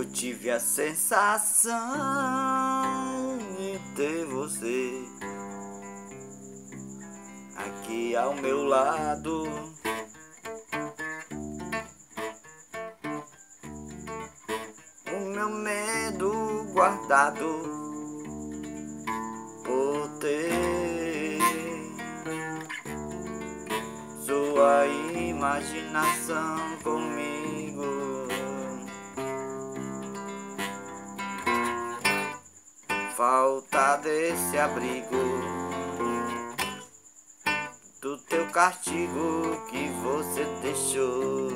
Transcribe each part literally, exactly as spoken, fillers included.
tive a sensação de ter você aqui ao meu lado. O meu medo guardado por ter sua imaginação comigo. Falta desse abrigo, do teu castigo que você deixou.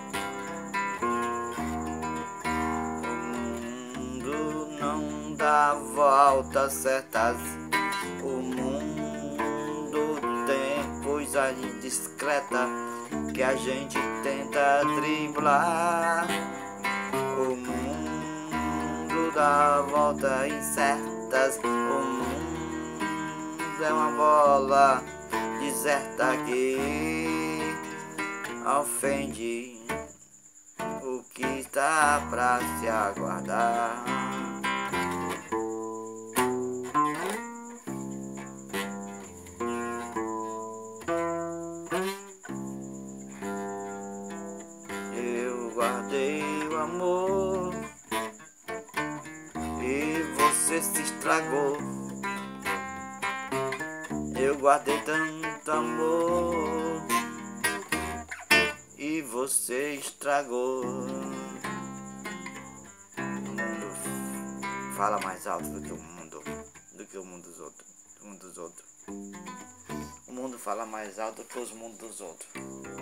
O mundo não dá voltas certas, o mundo tem coisa indiscreta que a gente tenta driblar. O mundo dá voltas incertas, o mundo é uma bola deserta que ofende o que está pra se aguardar. Eu guardei o amor e você se estragou. Eu guardei tanto amor e você estragou. O mundo fala mais alto do que o mundo, do que o mundo dos outros, do mundo dos outros. O mundo fala mais alto que os mundos dos outros.